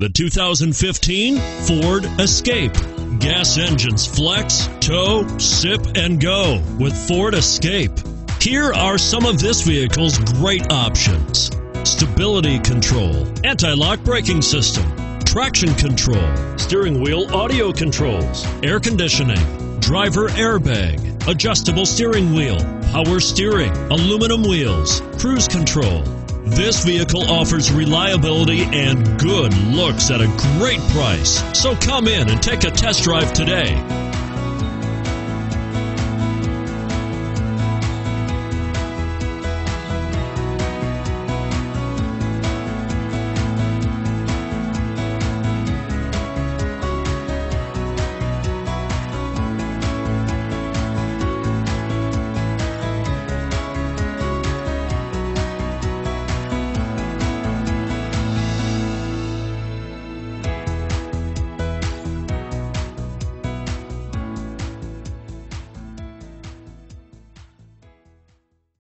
The 2015 Ford Escape. Gas engines flex, tow, sip, and go with Ford Escape. Here are some of this vehicle's great options: stability control, anti-lock braking system, traction control, steering wheel audio controls, air conditioning, driver airbag, adjustable steering wheel, power steering, aluminum wheels, cruise control. This vehicle offers reliability and good looks at a great price. So come in and take a test drive today.